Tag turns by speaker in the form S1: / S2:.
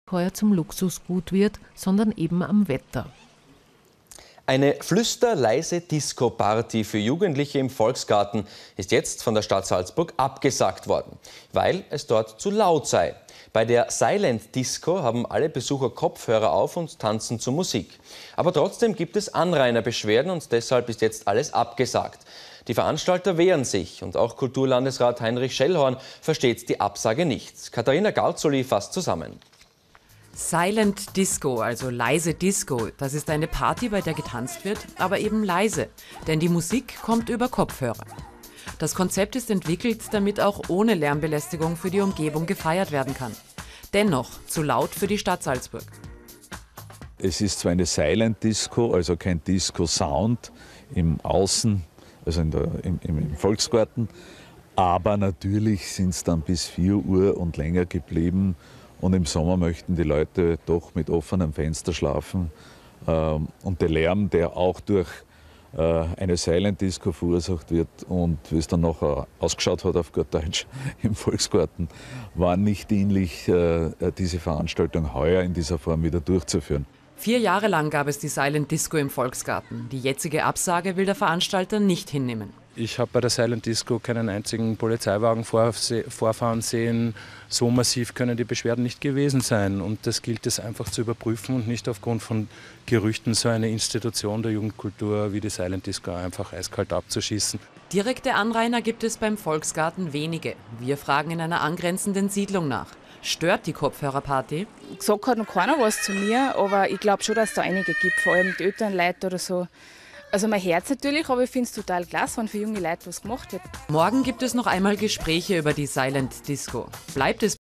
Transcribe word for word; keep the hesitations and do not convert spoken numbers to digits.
S1: heuer zum Luxusgut wird, sondern eben am Wetter.
S2: Eine flüsterleise Disco-Party für Jugendliche im Volksgarten ist jetzt von der Stadt Salzburg abgesagt worden, weil es dort zu laut sei. Bei der Silent Disco haben alle Besucher Kopfhörer auf und tanzen zur Musik. Aber trotzdem gibt es Anrainerbeschwerden und deshalb ist jetzt alles abgesagt. Die Veranstalter wehren sich und auch Kulturlandesrat Heinrich Schellhorn versteht die Absage nicht. Katharina Gautzoli fasst zusammen.
S3: Silent Disco, also leise Disco, das ist eine Party, bei der getanzt wird, aber eben leise, denn die Musik kommt über Kopfhörer. Das Konzept ist entwickelt, damit auch ohne Lärmbelästigung für die Umgebung gefeiert werden kann. Dennoch zu laut für die Stadt Salzburg.
S4: Es ist zwar eine Silent Disco, also kein Disco-Sound im Außen, also in der, im, im Volksgarten, aber natürlich sind es dann bis vier Uhr und länger geblieben. Und im Sommer möchten die Leute doch mit offenem Fenster schlafen. Und der Lärm, der auch durch eine Silent Disco verursacht wird und wie es dann nachher ausgeschaut hat auf gut Deutsch im Volksgarten, war nicht dienlich, diese Veranstaltung heuer in dieser Form wieder durchzuführen.
S3: Vier Jahre lang gab es die Silent Disco im Volksgarten. Die jetzige Absage will der Veranstalter nicht hinnehmen.
S5: Ich habe bei der Silent Disco keinen einzigen Polizeiwagen vorfahren sehen. So massiv können die Beschwerden nicht gewesen sein. Und das gilt es einfach zu überprüfen und nicht aufgrund von Gerüchten so eine Institution der Jugendkultur wie die Silent Disco einfach eiskalt abzuschießen.
S3: Direkte Anrainer gibt es beim Volksgarten wenige. Wir fragen in einer angrenzenden Siedlung nach. Stört die Kopfhörerparty?
S6: Gesagt hat noch keiner was zu mir, aber ich glaube schon, dass es da einige gibt, vor allem die Elternleute oder so. Also mein Herz natürlich, aber ich finde es total klasse, wenn für junge Leute was gemacht wird.
S3: Morgen gibt es noch einmal Gespräche über die Silent Disco. Bleibt es